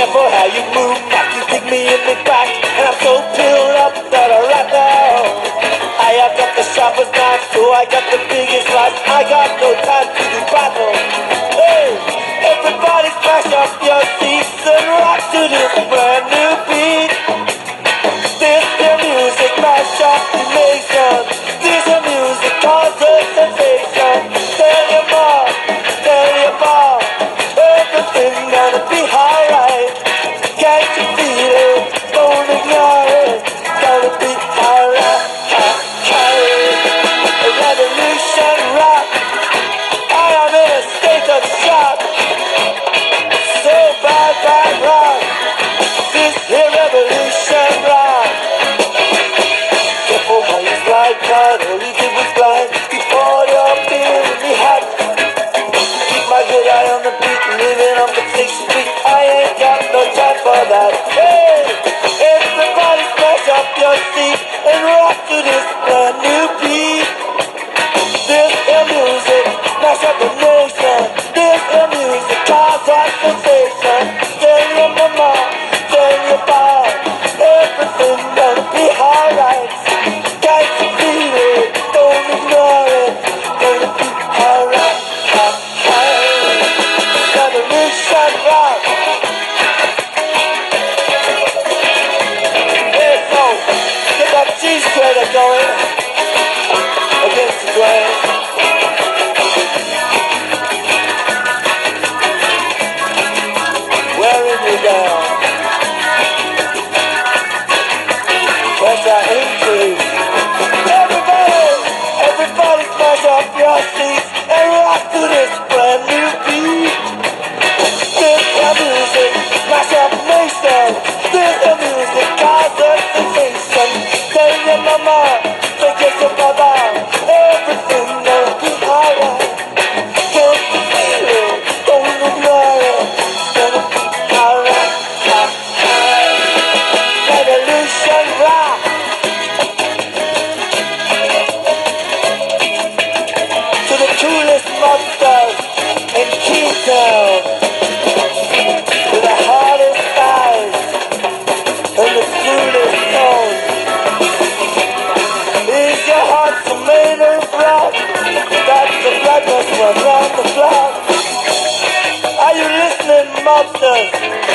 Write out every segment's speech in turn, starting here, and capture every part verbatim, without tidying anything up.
for how you move back. You kick me in the back, and I'm so filled up that I right now. I have got the sharpest knife, so I got the biggest life. I got no time to do battle. Hey, everybody smash up your seats and rock to this brand new beat. This the music mash up the nation. This the music causes sensation. Tell your mom, tell your mom, everything gonna be alright. Can't you feel it? Don't ignore it. Gonna be alright. A revolution rock. I am in a state of shock. So bad, bad rock. This here revolution rock. Careful how you slide, God. All you did was glide. You poured your beer in me hot. Keep my good eye on the beat, living on the sixth street. I ain't got no time for that. Hey, everybody smash up your seat and rock to this brand new beat. This is music, mash up the nation. This is music, cause that sensation. Tell your mama, tell your pop, everything gonna be alright. Can't you feel it? Don't ignore it. Gonna be alright. Revolution rock. Hey, so get that cheese grater going against the grain. Wearing you down. Pressure increase. Everybody, everybody smash up your seats and rock to this brand new beat. This is music, smash up nation. This is music, cause a sensation. Tell your mama, take your papa, everything gonna be alright. Can't you feel it? Don't ignore it. Gonna be alright. Revolution rock. To the coolest monsters in Kingtown, with the hardest eyes and the coolest tone. Is your heart so made of rock? That's the blackness run round the block. Are you listening, monsters?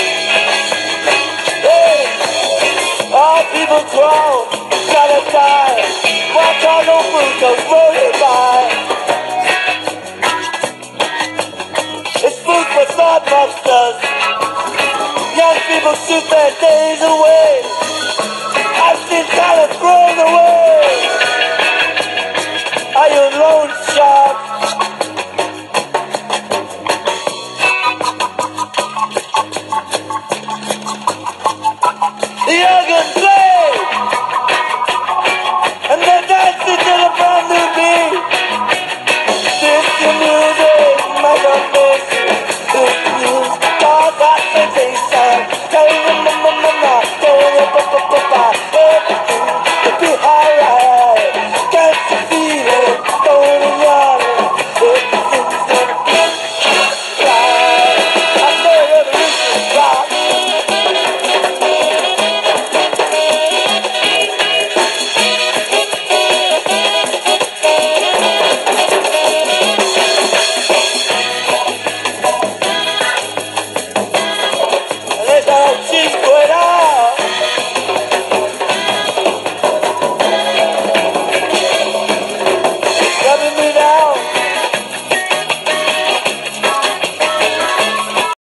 Hey, all people crawl, gotta die. Watch all those bulldozers rolling by. It's food for thought, monsters. Young people shoot their days away. I've seen talent thrown away.